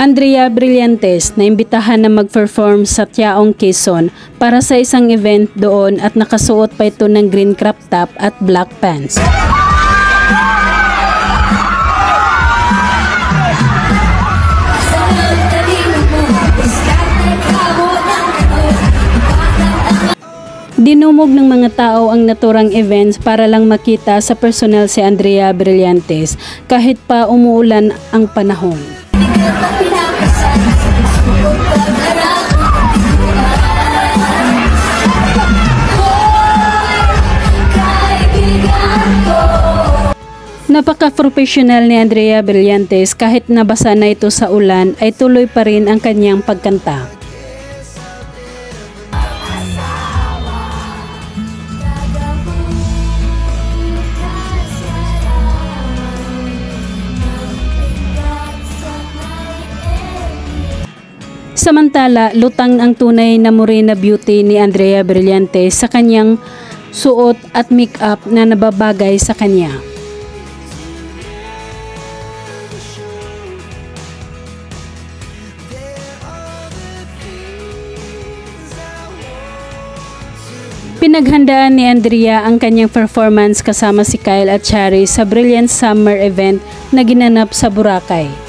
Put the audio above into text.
Andrea Brillantes na imbitahan na mag-perform sa Tiaong, Quezon para sa isang event doon at nakasuot pa ito ng green crop top at black pants. Dinumog ng mga tao ang naturang events para lang makita sa personal si Andrea Brillantes kahit pa umuulan ang panahon. Napaka-professional ni Andrea Brillantes, kahit nabasa na ito sa ulan ay tuloy pa rin ang kanyang pagkanta. Samantala, lutang ang tunay na morena beauty ni Andrea Brillantes sa kanyang suot at make-up na nababagay sa kanya. Pinaghandaan ni Andrea ang kanyang performance kasama si Kyle at Chari sa Brilliant Summer event na ginanap sa Boracay.